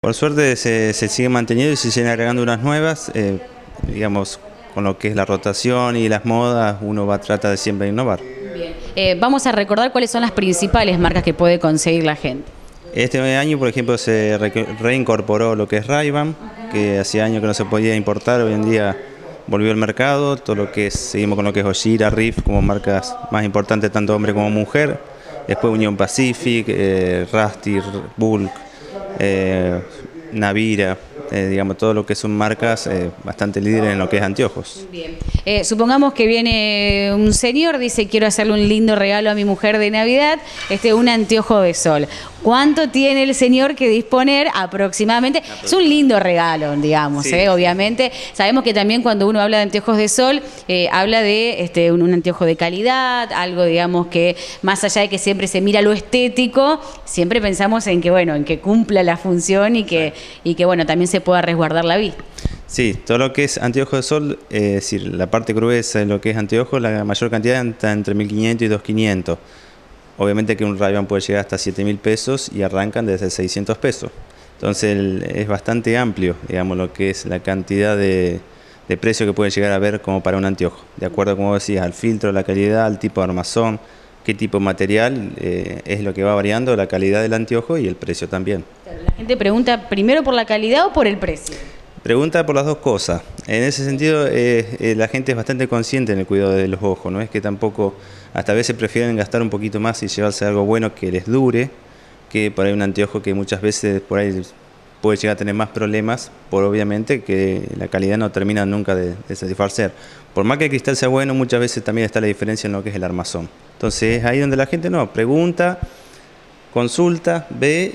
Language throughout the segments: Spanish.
Por suerte se sigue manteniendo y se siguen agregando unas nuevas, digamos, con lo que es la rotación y las modas, uno trata de siempre innovar. Bien. Vamos a recordar cuáles son las principales marcas que puede conseguir la gente. Este año, por ejemplo, se reincorporó lo que es Ray-Ban, que hacía años que no se podía importar, hoy en día volvió al mercado, todo lo que es, seguimos con lo que es Ojira, Riff, como marcas más importantes tanto hombre como mujer, después Union Pacific, Rusty, Bulk, Navira, digamos, todo lo que son marcas bastante líderes en lo que es anteojos. Bien. Supongamos que viene un señor, dice quiero hacerle un lindo regalo a mi mujer de Navidad, un anteojo de sol. ¿Cuánto tiene el señor que disponer aproximadamente? Es un lindo regalo, digamos, sí. Obviamente. Sabemos que también cuando uno habla de anteojos de sol, habla de un anteojo de calidad, algo, digamos, que más allá de que siempre se mira lo estético, siempre pensamos en que, bueno, en que cumpla la función y que bueno, también se pueda resguardar la vista. Sí, todo lo que es anteojo de sol, es decir, la parte gruesa de lo que es anteojo, la mayor cantidad está entre 1.500 y 2.500. Obviamente que un Ray-Ban puede llegar hasta 7.000 pesos y arrancan desde 600 pesos. Entonces es bastante amplio, digamos, lo que es la cantidad de precio que puede llegar a ver como para un anteojo. De acuerdo, como decías, al filtro, la calidad, al tipo de armazón, qué tipo de material, es lo que va variando la calidad del anteojo y el precio también. La gente pregunta primero por la calidad o por el precio. Pregunta por las dos cosas. En ese sentido, la gente es bastante consciente en el cuidado de los ojos, no es que tampoco, hasta a veces prefieren gastar un poquito más y llevarse algo bueno que les dure, que por ahí un anteojo que muchas veces por ahí puede llegar a tener más problemas, por obviamente que la calidad no termina nunca de satisfacer. Por más que el cristal sea bueno, muchas veces también está la diferencia en lo que es el armazón. Entonces ahí donde la gente pregunta, consulta, ve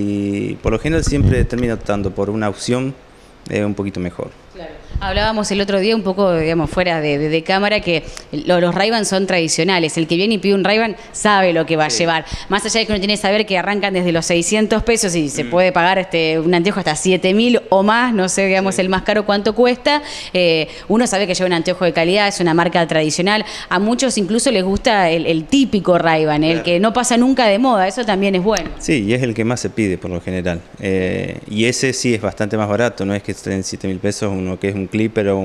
y por lo general siempre termina optando por una opción un poquito mejor. Claro. Hablábamos el otro día un poco, digamos, fuera de cámara, que los Ray-Ban son tradicionales. El que viene y pide un Ray-Ban sabe lo que va a llevar. Más allá de que uno tiene que saber que arrancan desde los 600 pesos y se puede pagar un anteojo hasta 7.000 o más, no sé, digamos, el más caro cuánto cuesta. Uno sabe que lleva un anteojo de calidad, es una marca tradicional. A muchos incluso les gusta el típico Ray-Ban, el que no pasa nunca de moda, eso también es bueno. Sí, y es el que más se pide por lo general. Y ese sí es bastante más barato, no es que esté en 7.000 pesos uno que es un clipper o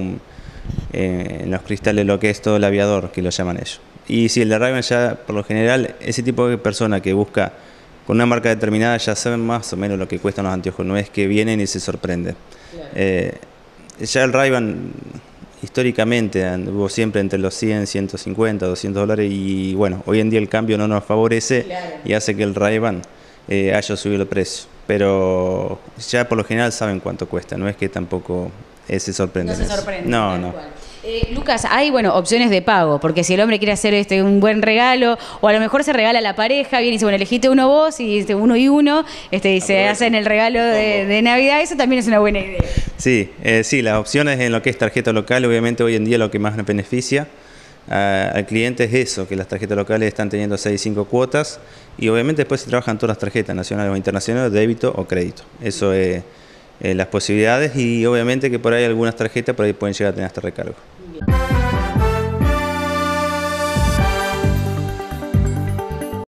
en los cristales lo que es todo el aviador, que lo llaman ellos. Y si el de Ray-Ban ya, por lo general, ese tipo de persona que busca con una marca determinada ya saben más o menos lo que cuestan los anteojos, no es que vienen y se sorprenden. Claro. Ya el Ray-Ban históricamente anduvo siempre entre los 100, 150, 200 dólares y bueno, hoy en día el cambio no nos favorece, claro, y hace que el Ray-Ban haya subido el precio. Pero ya por lo general saben cuánto cuesta, no es que tampoco se sorprenden. No se sorprenden. No. Lucas, hay opciones de pago, porque si el hombre quiere hacer un buen regalo, o a lo mejor se regala a la pareja, viene y dice, bueno, elegiste uno vos, y uno y uno, y se hacen el regalo de Navidad, eso también es una buena idea. Sí, las opciones en lo que es tarjeta local, obviamente hoy en día lo que más nos beneficia al cliente es eso, que las tarjetas locales están teniendo 6 y 5 cuotas, y obviamente después se trabajan todas las tarjetas nacionales o internacionales, débito o crédito. Eso es las posibilidades, y obviamente que por ahí algunas tarjetas por ahí pueden llegar a tener hasta recargo.